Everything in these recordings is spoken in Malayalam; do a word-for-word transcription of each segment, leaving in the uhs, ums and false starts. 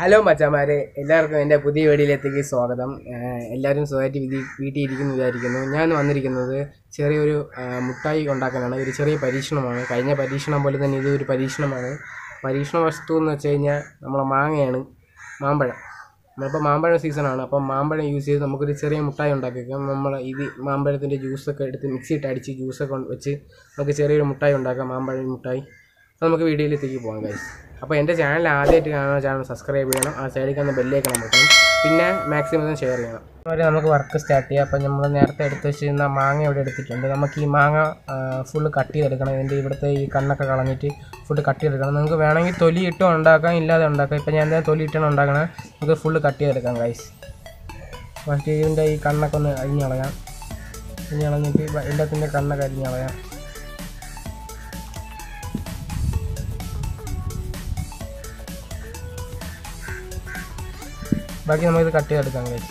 ഹലോ മച്ചാമാരെ, എല്ലാവർക്കും എൻ്റെ പുതിയ വീഡിയോയിലേക്ക് സ്വാഗതം. എല്ലാവരും സുഖമായിട്ട് വിധി വീട്ടിൽ ഇരിക്കുന്നു വിചാരിക്കുന്നു. ഞാൻ വന്നിരിക്കുന്നത് ചെറിയൊരു മുട്ടായി ഉണ്ടാക്കാനാണ്. ഒരു ചെറിയ പരീക്ഷണമാണ്. കഴിഞ്ഞ പരീക്ഷണം പോലെ തന്നെ ഇതൊരു പരീക്ഷണമാണ്. പരീക്ഷണ വസ്തു എന്ന് വെച്ച് കഴിഞ്ഞാൽ നമ്മളെ മാങ്ങയാണ്, മാമ്പഴം. നമ്മളിപ്പോൾ മാമ്പഴം സീസണാണ്. അപ്പം മാമ്പഴം യൂസ് ചെയ്ത് നമുക്കൊരു ചെറിയ മുട്ടായി ഉണ്ടാക്കിക്കാം. നമ്മൾ ഇത് മാമ്പഴത്തിൻ്റെ ജ്യൂസൊക്കെ എടുത്ത് മിക്സിയിട്ട് അടിച്ച് ജ്യൂസൊക്കെ വെച്ച് നമുക്ക് ചെറിയൊരു മുട്ടായി ഉണ്ടാക്കാം, മാമ്പഴം മുട്ടായി. അപ്പോൾ നമുക്ക് വീഡിയോയിലേക്ക് പോകാം ഗൈസ്. അപ്പോൾ എൻ്റെ ചാനൽ ആദ്യമായിട്ട് കാണുന്ന ചാനൽ സബ്സ്ക്രൈബ് ചെയ്യണം, ആ സൈഡിൽ കാണുന്ന ബെല്ലേക്ക് നമുക്ക് പിന്നെ മാക്സിമം ഷെയർ ചെയ്യണം. അതുപോലെ നമുക്ക് വർക്ക് സ്റ്റാർട്ട് ചെയ്യാം. അപ്പോൾ നമ്മൾ നേരത്തെ എടുത്ത് വെച്ചിരുന്ന മാങ്ങ ഇവിടെ എടുത്തിട്ടുണ്ട്. നമുക്ക് ഈ മാങ്ങ ഫുള്ള് കട്ട് ചെയ്തെടുക്കണം. ഇതിൻ്റെ ഇവിടുത്തെ ഈ കണ്ണൊക്കെ കളഞ്ഞിട്ട് ഫുള്ള് കട്ട് ചെയ്തെടുക്കണം. നിങ്ങൾക്ക് വേണമെങ്കിൽ തൊലി ഇട്ടും ഉണ്ടാക്കാം, ഇല്ലാതെ ഉണ്ടാക്കാം. ഇപ്പോൾ ഞാൻ എന്തായാലും തൊലി ഇട്ടാണ് ഉണ്ടാക്കണം. നമുക്ക് ഫുള്ള് കട്ട് ചെയ്തെടുക്കാം ഗൈസ്. ഫസ്റ്റ് ഇതിൻ്റെ ഈ കണ്ണൊക്കെ ഒന്ന് അരിഞ്ഞ് കളയാം. അരിഞ്ഞ് കളഞ്ഞിട്ട് എല്ലാത്തിൻ്റെ കണ്ണൊക്കെ അരിഞ്ഞ് കളയാം. ബാക്കി നമുക്കിത് കട്ട് ചെയ്തെടുക്കാം ഗൈസ്.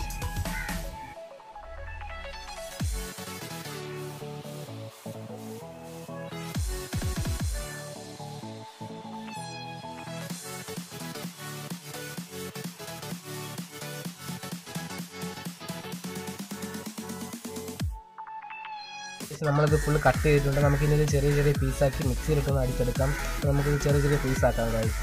നമ്മളിത് ഫുള്ള് കട്ട് ചെയ്തിട്ടുണ്ട്. നമുക്കിതിൽ ചെറിയ ചെറിയ പീസാക്കി മിക്സിയിലിട്ടൊന്ന് അടിച്ചെടുക്കാം. നമുക്കിത് ചെറിയ ചെറിയ പീസാക്കാം ഗൈസ്.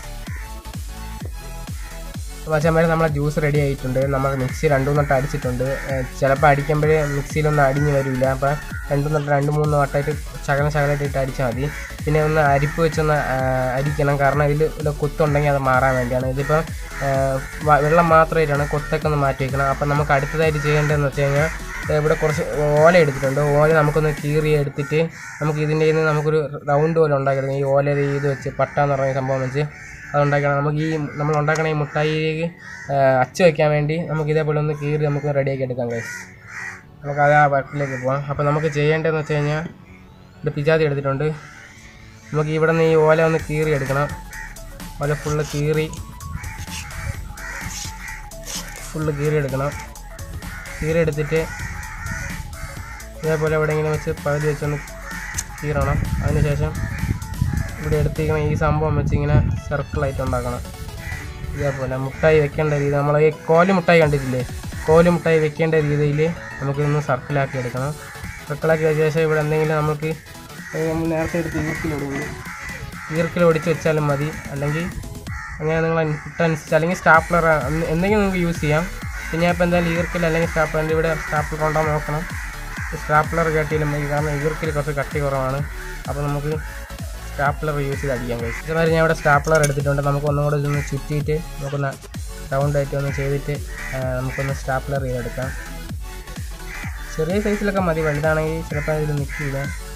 മച്ചാന്മാരെ നമ്മളെ ജ്യൂസ് റെഡി ആയിട്ടുണ്ട്. നമ്മൾ മിക്സി രണ്ടു മൂന്നെണ്ണം അടിച്ചിട്ടുണ്ട്. ചിലപ്പോൾ അടിക്കുമ്പോഴേ മിക്സിയിലൊന്നും അടിഞ്ഞ് വരില്ല. അപ്പോൾ രണ്ടു മൂന്നെണ്ണം രണ്ട് മൂന്ന് വട്ടമായിട്ട് ശകലം ശകലമായിട്ട് ഇട്ട് അടിച്ചാൽ മതി. പിന്നെ ഒന്ന് അരിപ്പ് വെച്ചൊന്ന് അരിക്കണം, കാരണം ഇതിൽ വല്ല കൊത്തുണ്ടെങ്കിൽ അത് മാറാൻ വേണ്ടിയാണ്. ഇതിപ്പോൾ വെള്ളം മാത്രമായിട്ടാണ്, കൊത്തൊക്കെ ഒന്ന് മാറ്റി വയ്ക്കണം. അപ്പം നമുക്ക് അടുത്തതായിട്ട് ചെയ്യേണ്ടതെന്ന് വെച്ച് കഴിഞ്ഞാൽ ഇവിടെ കുറച്ച് ഓല എടുത്തിട്ടുണ്ട്. ഓല നമുക്കൊന്ന് കീറി എടുത്തിട്ട് നമുക്ക് ഇതിൻ്റെ നിന്ന് നമുക്കൊരു റൗണ്ട് പോലെ ഉണ്ടാക്കിയെടുക്കാം. ഈ ഓല ഇത് വെച്ച് പട്ട എന്ന് പറഞ്ഞ സംഭവം വെച്ച് അതുണ്ടാക്കണം. നമുക്ക് ഈ നമ്മൾ ഉണ്ടാക്കണ ഈ മുട്ടായിലേക്ക് അച്ച് വയ്ക്കാൻ വേണ്ടി നമുക്ക് ഇതേപോലെ ഒന്ന് കീറി നമുക്ക് റെഡിയാക്കി എടുക്കാം ഗൈസ്. നമുക്ക് അത് ആ വർക്കിലേക്ക് പോകാം. അപ്പോൾ നമുക്ക് ചെയ്യേണ്ടതെന്ന് വെച്ച് കഴിഞ്ഞാൽ ഇത് പിജാതി എടുത്തിട്ടുണ്ട്. നമുക്ക് ഇവിടെ നിന്ന് ഈ ഓല ഒന്ന് കീറി എടുക്കണം. ഓല ഫുള്ള് കീറി ഫുള്ള് കീറി എടുക്കണം. കീറി എടുത്തിട്ട് ഇതേപോലെ എവിടെയെങ്കിലും വെച്ച് പകുതി വെച്ചൊന്ന് കീറണം. അതിനുശേഷം ഇവിടെ എടുത്തിരിക്കണം ഈ സംഭവം വെച്ച് ഇങ്ങനെ സർക്കിളായിട്ട് ഉണ്ടാക്കണം. ഇതേപോലെ മുട്ടായി വെക്കേണ്ട രീതി, നമ്മൾ ഈ കോല് മുട്ടായി കണ്ടിട്ടില്ലേ, കോല് മുട്ടായി വെക്കേണ്ട രീതിയിൽ നമുക്കിതൊന്ന് സർക്കിളാക്കി എടുക്കണം. സർക്കിളാക്കി വെച്ച ശേഷം ഇവിടെ എന്തെങ്കിലും നമുക്ക് നമ്മൾ നേരത്തെ എടുത്ത് ഈർക്കിലൊടുക്കും ഈർക്കിൽ ഒടിച്ച് വെച്ചാലും മതി. അല്ലെങ്കിൽ അങ്ങനെ നിങ്ങൾ ഇട്ടനുസരിച്ച്, അല്ലെങ്കിൽ സ്റ്റാപ്ലർ എന്തെങ്കിലും നിങ്ങൾക്ക് യൂസ് ചെയ്യാം. പിന്നെ ഇപ്പോൾ എന്തായാലും ഈർക്കിൽ അല്ലെങ്കിൽ സ്റ്റാപ്ലറിൻ്റെ ഇവിടെ സ്റ്റാപ്ലർ ഉണ്ടോ നോക്കണം. സ്റ്റാപ്ലർ കട്ടിയിലും മതി, കാരണം ഈർക്കിൽ കുറച്ച് കട്ടി കുറവാണ്. അപ്പോൾ നമുക്ക് സ്റ്റാപ്ലർ യൂസ് ചെയ്ത് അടിക്കാൻ കഴിയും. ഇതുമാതിരി ഞാൻ ഇവിടെ സ്റ്റാപ്ലർ എടുത്തിട്ടുണ്ട്. നമുക്ക് ഒന്നും കൂടെ ഇതൊന്ന് ചുറ്റിയിട്ട് നമുക്കൊന്ന് റൗണ്ടായിട്ട് ഒന്ന് ചെയ്തിട്ട് നമുക്കൊന്ന് സ്റ്റാപ്ലർ ചെയ്തെടുക്കാം. ചെറിയ സൈസിലൊക്കെ മതി, വലുതാണെങ്കിൽ ചിലപ്പോൾ അതിൽ നിൽക്കില്ല,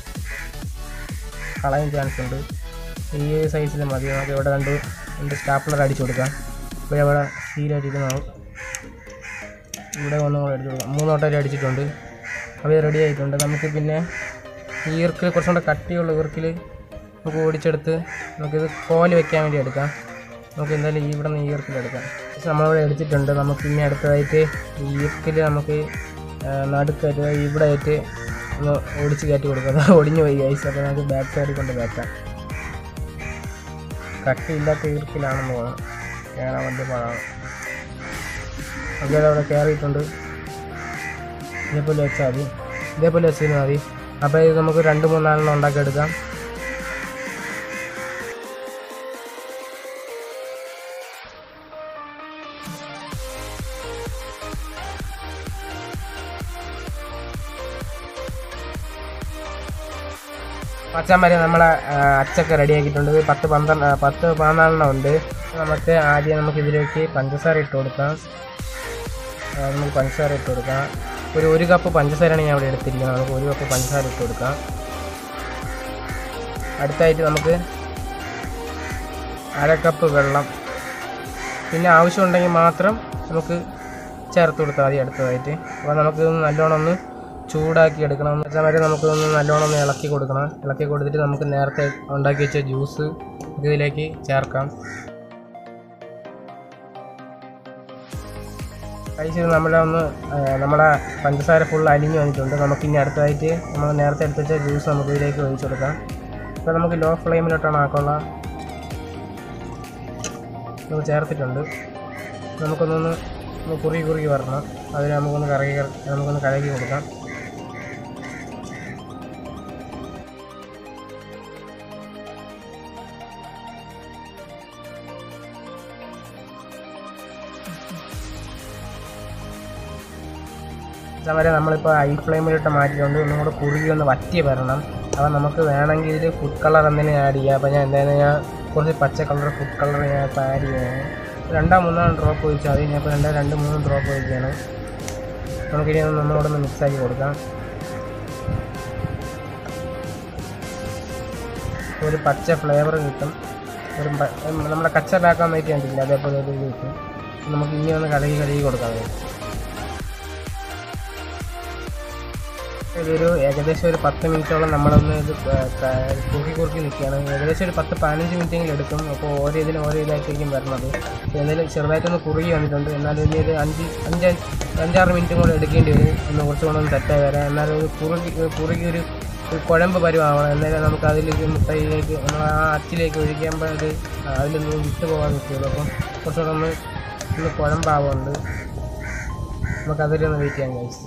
കളയാൻ ചാൻസ് ഉണ്ട്. ഈ സൈസിൽ മതി. നമുക്ക് ഇവിടെ രണ്ട് രണ്ട് സ്റ്റാപ്ലർ അടിച്ചു കൊടുക്കാം. ഇപ്പോൾ ഇവിടെ സീലായിട്ടിരുന്നാവും. ഇവിടെ ഒന്നും കൂടെ അടിച്ചു കൊടുക്കാം. മൂന്നോട്ടായിട്ട് അടിച്ചിട്ടുണ്ട്. അപ്പോൾ ഇത് റെഡി ആയിട്ടുണ്ട്. നമുക്ക് പിന്നെ ഈർക്കിൽ കുറച്ചും കൂടെ കട്ടിയുള്ള ഈർക്കിൽ നമുക്ക് ഓടിച്ചെടുത്ത് നമുക്കിത് കോല് വെക്കാൻ വേണ്ടി എടുക്കാം. നമുക്ക് എന്തായാലും ഇവിടെ നിന്ന് ഈർക്കിലെടുക്കാം. പക്ഷെ നമ്മളിവിടെ എടുത്തിട്ടുണ്ട്. നമുക്ക് ഇനി അടുത്തതായിട്ട് ഈ ഈർക്കിൽ നമുക്ക് നടുക്കായിട്ട് ഇവിടെ ആയിട്ട് ഒന്ന് ഓടിച്ച് കയറ്റി കൊടുക്കാം. ഒടിഞ്ഞു പോയി ഗൈസ്. അപ്പോൾ നമുക്ക് ബാക്ക് സൈഡിൽ കൊണ്ട് വെക്കാം. കട്ടിയില്ലാത്ത ഈർക്കിലാണെന്ന് തോന്നുന്നു, കയറാൻ വലിയ പാടാണ്. അതുപോലെ അവിടെ കയറിയിട്ടുണ്ട്. ഇതേപോലെ വെച്ചാൽ മതി, ഇതേപോലെ വെച്ചാൽ മതി. അപ്പോൾ ഇത് നമുക്ക് രണ്ട് മൂന്നാലെണ്ണം ഉണ്ടാക്കിയെടുക്കാം. പച്ചമരം നമ്മളെ അച്ചൊക്കെ റെഡിയാക്കിയിട്ടുണ്ട്. പത്ത് പന്ത്രണ്ട് പത്ത് പതിനാലെണ്ണം ഉണ്ട്. നമുക്ക് ആദ്യം നമുക്ക് ഇതിലേക്ക് പഞ്ചസാര ഇട്ട് കൊടുക്കാം. നമുക്ക് പഞ്ചസാര ഇട്ട് കൊടുക്കാം. ഒരു ഒരു കപ്പ് പഞ്ചസാരയാണ് ഞാൻ ഇവിടെ എടുത്തിരിക്കുന്നത്. നമുക്ക് ഒരു കപ്പ് പഞ്ചസാര ഇട്ട് കൊടുക്കാം. അടുത്തായിട്ട് നമുക്ക് അര കപ്പ് വെള്ളം, പിന്നെ ആവശ്യമുണ്ടെങ്കിൽ മാത്രം നമുക്ക് ചേർത്ത് കൊടുത്താൽ മതി അടുത്തതായിട്ട്. അപ്പോൾ നമുക്കിതൊന്ന് നല്ലോണം ഒന്ന് ചൂടാക്കി എടുക്കണം. എന്ന് വെച്ചാൽ വരെ നമുക്കൊന്ന് നല്ലോണം ഒന്ന് ഇളക്കി കൊടുക്കണം. ഇളക്കി കൊടുത്തിട്ട് നമുക്ക് നേരത്തെ ഉണ്ടാക്കി വെച്ച ജ്യൂസ് ഇതിലേക്ക് ചേർക്കാം. കഴിച്ചത് നമ്മളെ ഒന്ന് നമ്മളെ പഞ്ചസാര ഫുൾ അലിഞ്ഞ് വന്നിട്ടുണ്ട്. നമുക്കിനി അടുത്തതായിട്ട് നമ്മൾ നേരത്തെ എടുത്ത് വെച്ച ജ്യൂസ് നമുക്ക് ഇതിലേക്ക് ഒഴിച്ചു കൊടുക്കാം. അപ്പോൾ നമുക്ക് ലോ ഫ്ലെയിമിലോട്ടാണ് ആക്കുള്ള. നമുക്ക് ചേർത്തിട്ടുണ്ട്. നമുക്കൊന്നൊന്ന് ഒന്ന് കുറുകി കുറുകി വരണം. അതിന് നമുക്കൊന്ന് കറക്കി നമുക്കൊന്ന് കലക്കി കൊടുക്കാം. വരെ നമ്മളിപ്പോൾ ഹൈ ഫ്ലെയിമിലിട്ട് മാറ്റിയിട്ടുണ്ട്. ഒന്നും കൂടെ കുറുകി ഒന്ന് വറ്റി വരണം. അപ്പോൾ നമുക്ക് വേണമെങ്കിൽ ഇതിൽ ഫുഡ് കളർ എന്തെങ്കിലും ആഡ് ചെയ്യാം. അപ്പോൾ ഞാൻ എന്തായാലും ഞാൻ കുറച്ച് പച്ച കളർ ഫുഡ് കളർ ഞാൻ ഇപ്പോൾ ആഡ് ചെയ്യുകയാണ്. രണ്ടോ മൂന്നോ ഡ്രോപ്പ് ഒഴിച്ചാൽ മതി. ഞാൻ ഇപ്പോൾ രണ്ടോ രണ്ട് മൂന്ന് ഡ്രോപ്പ് ഒഴിക്കുകയാണ്. നമുക്കിനി ഒന്ന് ഒന്നുകൂടെ ഒന്ന് മിക്സാക്കി കൊടുക്കാം. ഒരു പച്ച ഫ്ലേവർ കിട്ടും. ഒരു നമ്മുടെ കച്ചറാക്കാൻ വേണ്ടി കണ്ടില്ല, അതേപോലെ ഒരു ഇത് കിട്ടും. നമുക്ക് ഇനി ഒന്ന് കലകി കലകി കൊടുക്കാം. ഇതൊരു ഏകദേശം ഒരു പത്ത് മിനിറ്റോളം നമ്മളൊന്ന് ഇത് കുറുക്കി കുറുക്കി നിൽക്കുകയാണ്. ഏകദേശം ഒരു പത്ത് പതിനഞ്ച് മിനിറ്റെങ്കിലും എടുക്കും. അപ്പോൾ ഓരോ ഇതിന് ഓരോ ഇതായിട്ടായിരിക്കും വരുന്നത്. എന്തായാലും ചെറുതായിട്ടൊന്ന് കുറുകി വന്നിട്ടുണ്ട്. എന്നാലും ഇനി ഒരു അഞ്ച് അഞ്ച് അഞ്ചാറ് മിനിറ്റും കൂടെ എടുക്കേണ്ടി വരും ഒന്ന് കുറച്ചുകൂടെ ഒന്ന് സെറ്റായി വരാം. എന്നാലും ഒരു കുറുകി കുറുകി ഒരു കുഴമ്പ് പരുവാവണം. എന്നാലും നമുക്ക് അതിലേക്ക് മുട്ടയിലേക്ക് നമ്മൾ ആ അച്ചിലേക്ക് ഒഴിക്കുമ്പോൾ അത് അതിലൊന്നും വിട്ടു പോകാൻ നിൽക്കുള്ളൂ. അപ്പം കുറച്ചുകൂടെ ഒന്ന് ഒന്ന് കുഴമ്പാവുന്നുണ്ട്. നമുക്കതിലൊന്ന് വെയിറ്റ് ചെയ്യാം ഗൈസ്.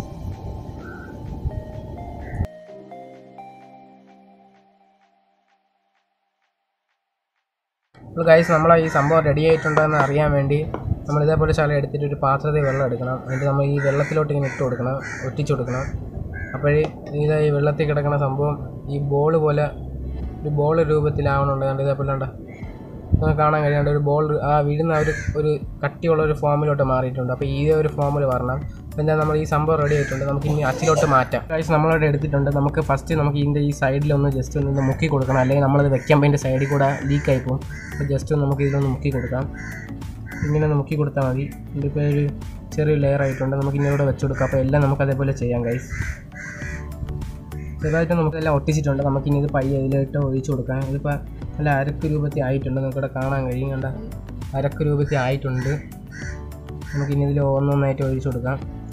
അപ്പോൾ ഗൈസ് നമ്മൾ ഈ സംഭവം റെഡി ആയിട്ടുണ്ടോയെന്ന് അറിയാൻ വേണ്ടി നമ്മൾ ഇതേപോലെ ശകലം എടുത്തിട്ട് ഒരു പാത്രത്തിൽ വെള്ളം എടുക്കണം. എന്നിട്ട് നമ്മൾ ഈ വെള്ളത്തിലോട്ട് ഇങ്ങനെ ഇട്ട് കൊടുക്കണം, ഒറ്റിച്ചു കൊടുക്കണം. അപ്പോഴേ ഇതാ ഈ വെള്ളത്തിൽ കിടക്കുന്ന സംഭവം ഈ ബോൾ പോലെ ഒരു ബോൾ രൂപത്തിലാവണുണ്ട്. കണ്ട് ഇതേപോലെ ഉണ്ട് നമുക്ക് കാണാൻ കഴിയാണ്ട് ഒരു ബോൾ ആ വീഴുന്ന ഒരു ഒരു കട്ടിയുള്ള ഒരു ഫോമിലോട്ട് മാറിയിട്ടുണ്ട്. അപ്പോൾ ഈ ഒരു ഫോമിൽ വരണം. അപ്പോൾ എന്താ നമ്മൾ ഈ സംഭവം റെഡി ആയിട്ടുണ്ട്. നമുക്ക് ഇനി അച്ചിലോട്ട് മാറ്റാം. ഗൈസ് നമ്മളോട് എടുത്തിട്ടുണ്ട്. നമുക്ക് ഫസ്റ്റ് നമുക്ക് ഇതിൻ്റെ ഈ സൈഡിലൊന്ന് ജസ്റ്റ് ഒന്ന് മുക്കി കൊടുക്കണം. അല്ലെങ്കിൽ നമ്മളത് വെക്കുമ്പോൾ ഇതിൻ്റെ സൈഡിൽ കൂടെ ലീക്കായി പോകും. അപ്പോൾ ജസ്റ്റ് ഒന്ന് നമുക്ക് ഇതിലൊന്ന് മുക്കി കൊടുക്കാം. ഇങ്ങനെ ഒന്ന് മുക്കി കൊടുത്താൽ മതി. ഇതിപ്പോൾ ഒരു ചെറിയൊരു ലെയർ ആയിട്ടുണ്ട്. നമുക്ക് ഇന്നിവിടെ വെച്ച് കൊടുക്കാം. അപ്പോൾ എല്ലാം നമുക്ക് അതേപോലെ ചെയ്യാം ഗൈസ്. ചെറുതായിട്ട് നമുക്കെല്ലാം ഒട്ടിച്ചിട്ടുണ്ട്. നമുക്കിനി ഇത് പയ്യെ ഇതിലായിട്ട് ഒഴിച്ച് കൊടുക്കാം. ഇതിപ്പോൾ നല്ല അരക്ക് രൂപത്തിൽ ആയിട്ടുണ്ട്. നമുക്കിവിടെ കാണാൻ കഴിയും. കണ്ട അരക്ക് രൂപത്തിൽ ആയിട്ടുണ്ട്. നമുക്കിനി ഇതിൽ ഒന്നൊന്നായിട്ട് ഒഴിച്ച് കൊടുക്കാം.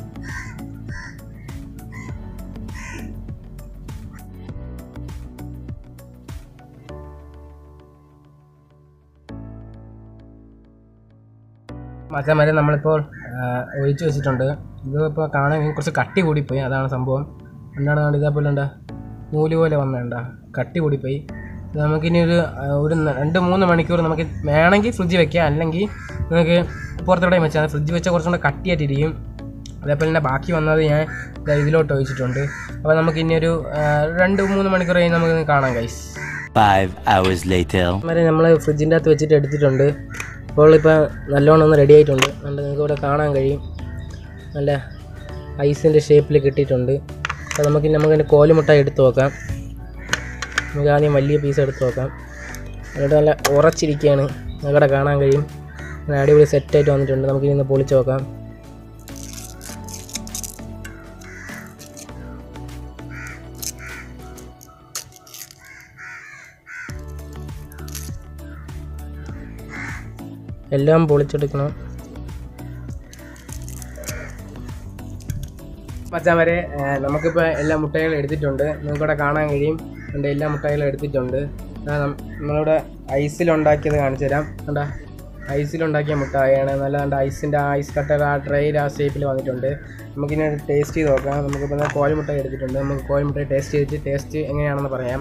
മച്ചാൻ വരെ നമ്മളിപ്പോൾ ഒഴിച്ച് വെച്ചിട്ടുണ്ട്. ഇതിപ്പോൾ കാണാൻ കുറച്ച് കട്ടി കൂടിപ്പോയി, അതാണ് സംഭവം. എന്താണ് കണ്ട് ഇതേപോലെ ഉണ്ടാ നൂല് പോലെ വന്നേണ്ട കട്ടി കൂടിപ്പോയി. നമുക്കിനി ഒരു ഒരു രണ്ട് മൂന്ന് മണിക്കൂർ നമുക്ക് വേണമെങ്കിൽ ഫ്രിഡ്ജ് വെക്കാം, അല്ലെങ്കിൽ നമുക്ക് പുറത്തോടെ വെച്ചാൽ ഫ്രിഡ്ജ് വെച്ചാൽ കുറച്ചും കൂടെ കട്ടിയായിട്ടിരിക്കും. അതേപോലെ തന്നെ ബാക്കി വന്നത് ഞാൻ ഇതിലോട്ട് ഒഴിച്ചിട്ടുണ്ട്. അപ്പോൾ നമുക്കിനി ഒരു രണ്ട് മൂന്ന് മണിക്കൂർ കഴിഞ്ഞ് നമുക്ക് കാണാം ഗൈസ്. വരെ നമ്മൾ ഫ്രിഡ്ജിൻ്റെ അകത്ത് വെച്ചിട്ട് എടുത്തിട്ടുണ്ട്. അപ്പോൾ ഇപ്പോൾ നല്ലോണം ഒന്ന് റെഡി ആയിട്ടുണ്ട്. അതുകൊണ്ട് നിങ്ങൾക്ക് ഇവിടെ കാണാൻ കഴിയും നല്ല ഐസിൻ്റെ ഷേപ്പിൽ കിട്ടിയിട്ടുണ്ട്. അപ്പോൾ നമുക്കിനി നമുക്കതിൻ്റെ കോലുമുട്ടായി എടുത്ത് നോക്കാം. നമുക്ക് ആദ്യം വലിയ പീസ് എടുത്ത് നോക്കാം. എന്നിട്ട് നല്ല ഉറച്ചിരിക്കുകയാണ്, നിങ്ങളുടെ കാണാൻ കഴിയും. നല്ല അടിപൊളി സെറ്റായിട്ട് വന്നിട്ടുണ്ട്. നമുക്കിനി ഒന്ന് പൊളിച്ച് നോക്കാം. എല്ലാം പൊളിച്ചെടുക്കണം. മച്ചാൻ വരെ നമുക്കിപ്പോൾ എല്ലാ മുട്ടകളും എടുത്തിട്ടുണ്ട്. നിങ്ങൾക്കിവിടെ കാണാൻ കഴിയും. എൻ്റെ എല്ലാ മുട്ടകളും എടുത്തിട്ടുണ്ട്. നമ്മളിവിടെ ഐസിലുണ്ടാക്കിയത് കാണിച്ചു തരാം. കണ്ടാ ഐസിലുണ്ടാക്കിയ മുട്ടായാണ്. നല്ല കണ്ട ഐസിൻ്റെ ആ ഐസ് കട്ടർ ആ ട്രെയിൽ ആ ഷേപ്പിൽ വന്നിട്ടുണ്ട്. നമുക്കിനി ടേസ്റ്റ് ചെയ്ത് നോക്കാം. നമുക്കിപ്പോൾ കോഴിമുട്ട എടുത്തിട്ടുണ്ട്. നമുക്ക് കോഴിമുട്ട ടേസ്റ്റ് ചെയ്തിട്ട് ടേസ്റ്റ് എങ്ങനെയാണെന്ന് പറയാം.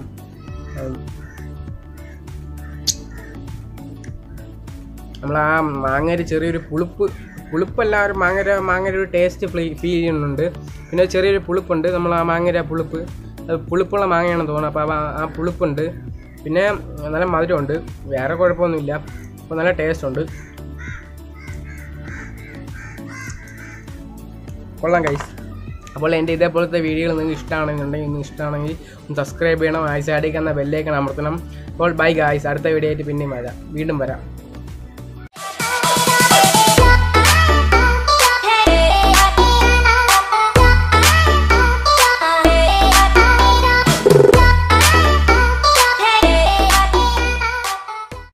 നമ്മൾ ആ മാങ്ങയുടെ ചെറിയൊരു പുളിപ്പ് പുളിപ്പല്ല ഒരു മാങ്ങര മാങ്ങയുടെ ഒരു ടേസ്റ്റ് ഫീൽ ചെയ്യുന്നുണ്ട്. പിന്നെ ചെറിയൊരു പുളിപ്പുണ്ട്. നമ്മൾ ആ മാങ്ങയുടെ പുളിപ്പ് പുളിപ്പുള്ള മാങ്ങയാണെന്ന് തോന്നുന്നു. അപ്പോൾ ആ പുളിപ്പുണ്ട്. പിന്നെ നല്ല മധുരമുണ്ട്. വേറെ കുഴപ്പമൊന്നുമില്ല. അപ്പോൾ നല്ല ടേസ്റ്റ് ഉണ്ട്. കൊള്ളാം ഗൈസ്. അപ്പോൾ എൻ്റെ ഇതേപോലത്തെ വീഡിയോകൾ നിങ്ങൾക്ക് ഇഷ്ടമാണെന്നുണ്ടെങ്കിൽ നിങ്ങൾക്ക് ഇഷ്ടമാണെങ്കിൽ ഒന്ന് സബ്സ്ക്രൈബ് ചെയ്യണം. ആഴ്ച അടിക്കുന്ന ബെല്ലേക്കാണ് അമർത്തണം. അപ്പോൾ ബൈ ഗൈസ്. അടുത്ത വീഡിയോ ആയിട്ട് പിന്നെയും വരാം വീണ്ടും വരാം.